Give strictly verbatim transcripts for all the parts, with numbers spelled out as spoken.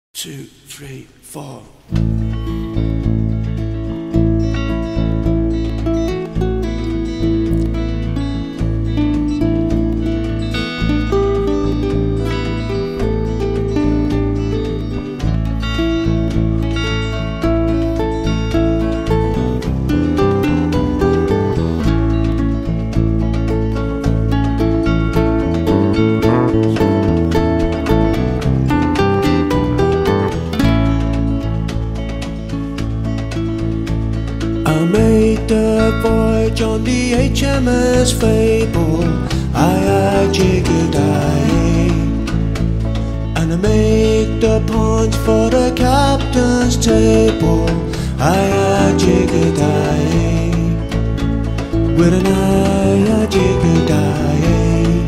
two, three, four. I made the voyage on the H M S Fable, aye aye jiggy-die, and I made the punch for the captain's table, aye aye jiggy-die, with an aye aye jiggy-die.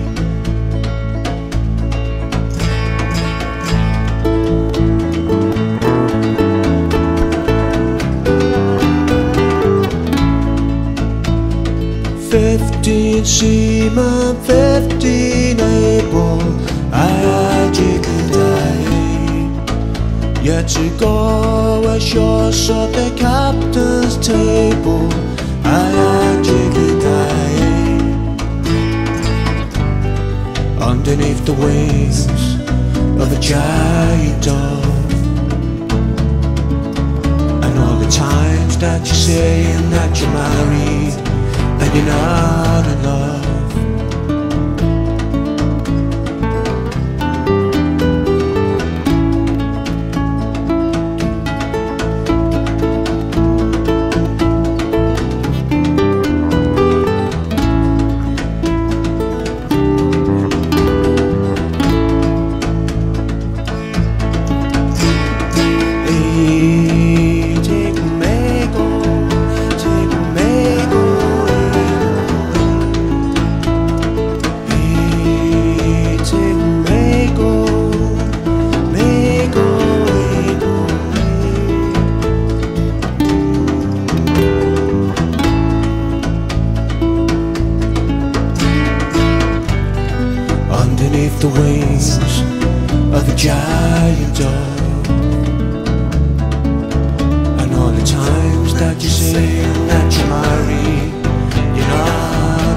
Fifteen seamen, fifteen able, aye aye jiggy-die, yet to go ashore at the captain's table, aye aye jiggy-die, underneath the wings of a giant dove, and all the times that you're saying that you're married and you're not in love. Hey, take me go, take me go. Underneath the wings of a giant dove, and all the times that you say that you're married, you're not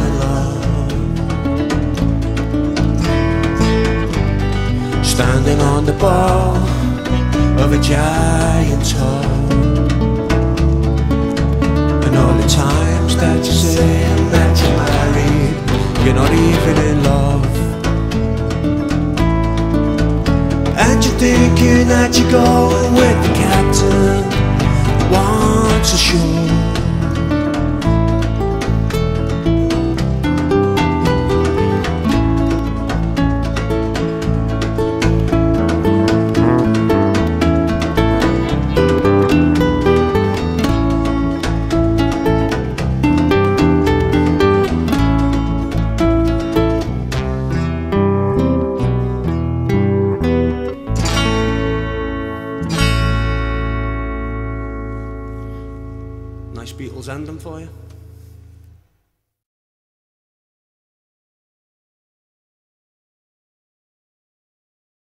in love. Standing on the bow of a giant tub, and all the times that you say that you're married, you're not even in love. And you're thinking that you're going with the captain once ashore. Nice Beatles anthem for you.